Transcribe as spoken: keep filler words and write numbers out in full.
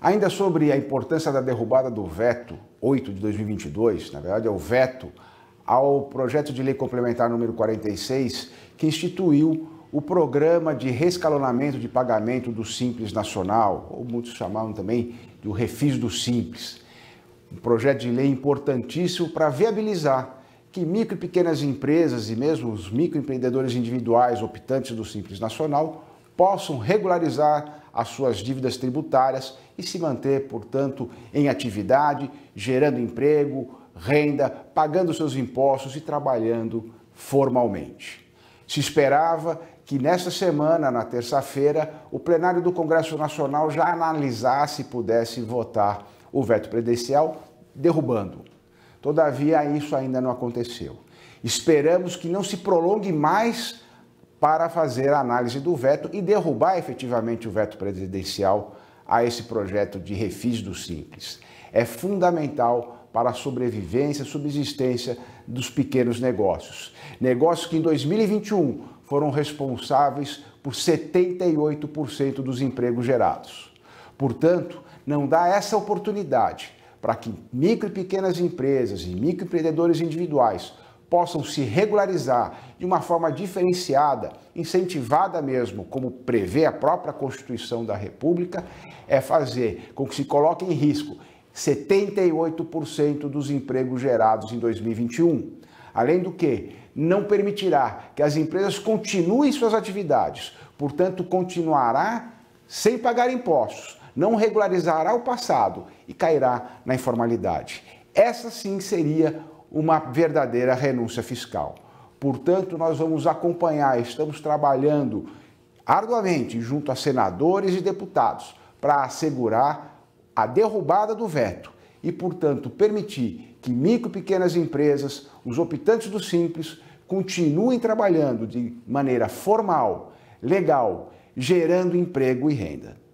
Ainda sobre a importância da derrubada do veto oito de dois mil e vinte e dois, na verdade é o veto ao projeto de lei complementar número quarenta e seis, que instituiu o programa de reescalonamento de pagamento do Simples Nacional, ou muitos chamavam também do Refis do Simples. Um projeto de lei importantíssimo para viabilizar que micro e pequenas empresas e mesmo os microempreendedores individuais optantes do Simples Nacional possam regularizar as suas dívidas tributárias e se manter, portanto, em atividade, gerando emprego, renda, pagando seus impostos e trabalhando formalmente. Se esperava que nesta semana, na terça-feira, o plenário do Congresso Nacional já analisasse e pudesse votar o veto presidencial, derrubando. Todavia, isso ainda não aconteceu. Esperamos que não se prolongue mais para fazer a análise do veto e derrubar efetivamente o veto presidencial a esse projeto de refis do Simples. É fundamental para a sobrevivência e subsistência dos pequenos negócios. Negócios que em dois mil e vinte e um foram responsáveis por setenta e oito por cento dos empregos gerados. Portanto, não dá essa oportunidade para que micro e pequenas empresas e microempreendedores individuais possam se regularizar de uma forma diferenciada, incentivada mesmo, como prevê a própria Constituição da República, é fazer com que se coloque em risco setenta e oito por cento dos empregos gerados em dois mil e vinte e um. Além do que, não permitirá que as empresas continuem suas atividades, portanto, continuará sem pagar impostos, não regularizará o passado e cairá na informalidade. Essa sim seria uma verdadeira renúncia fiscal. Portanto, nós vamos acompanhar, estamos trabalhando arduamente junto a senadores e deputados para assegurar a derrubada do veto e, portanto, permitir que micro e pequenas empresas, os optantes do Simples, continuem trabalhando de maneira formal, legal, gerando emprego e renda.